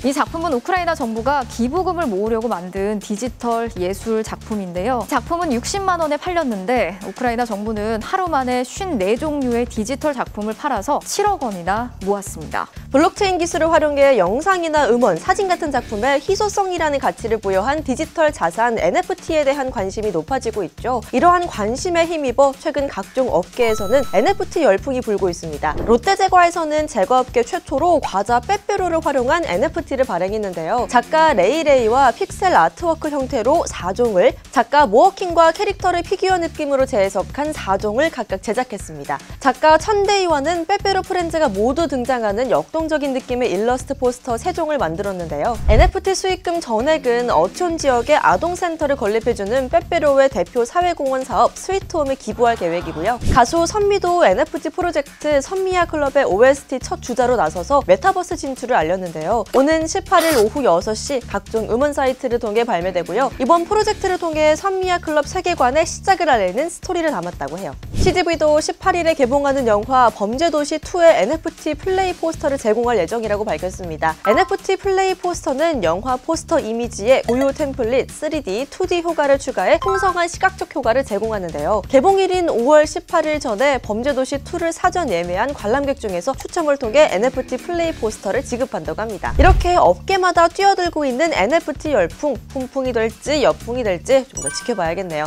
이 작품은 우크라이나 정부가 기부금을 모으려고 만든 디지털 예술 작품인데요. 작품은 60만 원에 팔렸는데 우크라이나 정부는 하루 만에 54종류의 디지털 작품을 팔아서 7억 원이나 모았습니다. 블록체인 기술을 활용해 영상이나 음원, 사진 같은 작품에 희소성이라는 가치를 부여한 디지털 자산 NFT에 대한 관심이 높아지고 있죠. 이러한 관심에 힘입어 최근 각종 업계에서는 NFT 열풍이 불고 있습니다. 롯데제과에서는 제과업계 최초로 과자 빼빼로를 활용한 NFT를 발행했는데요. 작가 레이레이와 픽셀 아트워크 형태로 4종을, 작가 모어킹과 캐릭터를 피규어 느낌으로 재해석한 4종을 각각 제작했습니다. 작가 천대이와는 빼빼로 프렌즈가 모두 등장하는 역동적인 느낌의 일러스트 포스터 3종을 만들었는데요. NFT 수익금 전액은 어촌 지역의 아동센터를 건립해주는 빼빼로의 대표 사회공헌 사업 스위트홈에 기부할 계획이고요. 가수 선미도 NFT 프로젝트 선미야 클럽의 OST 첫 주자로 나서서 메타버스 진출을 알렸는데요. 오는 18일 오후 6시 각종 음원 사이트를 통해 발매되고요. 이번 프로젝트를 통해 선미야 클럽 세계관의 시작을 알리는 스토리를 담았다고 해요. CGV도 18일에 개봉하는 영화 범죄도시2의 NFT 플레이 포스터를 제공할 예정이라고 밝혔습니다. NFT 플레이 포스터는 영화 포스터 이미지에 고유 템플릿, 3D, 2D 효과를 추가해 풍성한 시각적 효과를 제공하는데요. 개봉일인 5월 18일 전에 범죄도시2를 사전 예매한 관람객 중에서 추첨을 통해 NFT 플레이 포스터를 지급한다고 합니다. 이렇게 업계마다 뛰어들고 있는 NFT 열풍, 훈풍이 될지 역풍이 될지 좀 더 지켜봐야겠네요.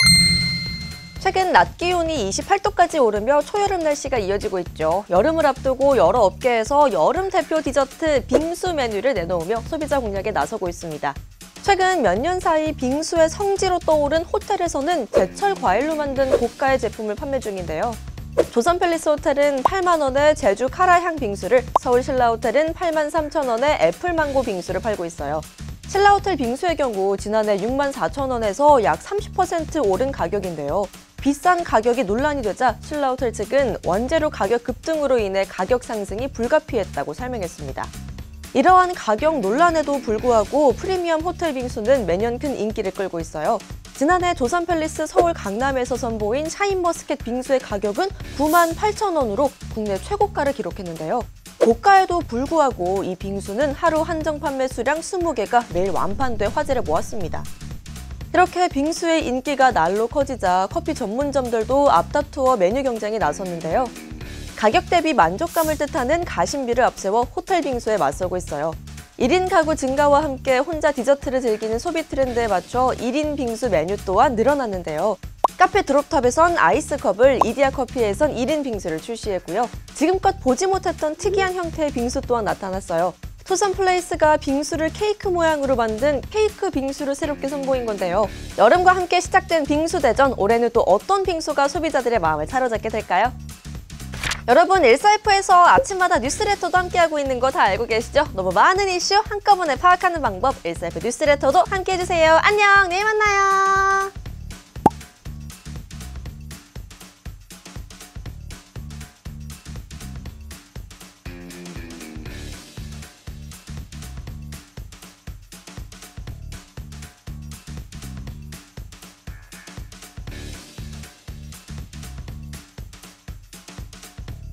최근 낮 기온이 28도까지 오르며 초여름 날씨가 이어지고 있죠. 여름을 앞두고 여러 업계에서 여름 대표 디저트 빙수 메뉴를 내놓으며 소비자 공략에 나서고 있습니다. 최근 몇 년 사이 빙수의 성지로 떠오른 호텔에서는 제철 과일로 만든 고가의 제품을 판매 중인데요. 조선 팰리스 호텔은 8만 원에 제주 카라향 빙수를, 서울 신라호텔은 8만 3천 원에 애플망고 빙수를 팔고 있어요. 신라호텔 빙수의 경우 지난해 6만 4천 원에서 약 30% 오른 가격인데요. 비싼 가격이 논란이 되자 신라호텔 측은 원재료 가격 급등으로 인해 가격 상승이 불가피했다고 설명했습니다. 이러한 가격 논란에도 불구하고 프리미엄 호텔 빙수는 매년 큰 인기를 끌고 있어요. 지난해 조선 팰리스 서울 강남에서 선보인 샤인머스켓 빙수의 가격은 9만 8천 원으로 국내 최고가를 기록했는데요. 고가에도 불구하고 이 빙수는 하루 한정 판매 수량 20개가 매일 완판돼 화제를 모았습니다. 이렇게 빙수의 인기가 날로 커지자 커피 전문점들도 앞다투어 메뉴 경쟁에 나섰는데요. 가격 대비 만족감을 뜻하는 가심비를 앞세워 호텔 빙수에 맞서고 있어요. 1인 가구 증가와 함께 혼자 디저트를 즐기는 소비 트렌드에 맞춰 1인 빙수 메뉴 또한 늘어났는데요. 카페 드롭탑에선 아이스컵을, 이디야 커피에선 1인 빙수를 출시했고요. 지금껏 보지 못했던 특이한 형태의 빙수 또한 나타났어요. 투썸플레이스가 빙수를 케이크 모양으로 만든 케이크 빙수를 새롭게 선보인 건데요. 여름과 함께 시작된 빙수 대전, 올해는 또 어떤 빙수가 소비자들의 마음을 사로잡게 될까요? 여러분, 일사이프에서 아침마다 뉴스레터도 함께하고 있는 거 다 알고 계시죠? 너무 많은 이슈 한꺼번에 파악하는 방법, 일사이프 뉴스레터도 함께해주세요. 안녕, 내일 만나요.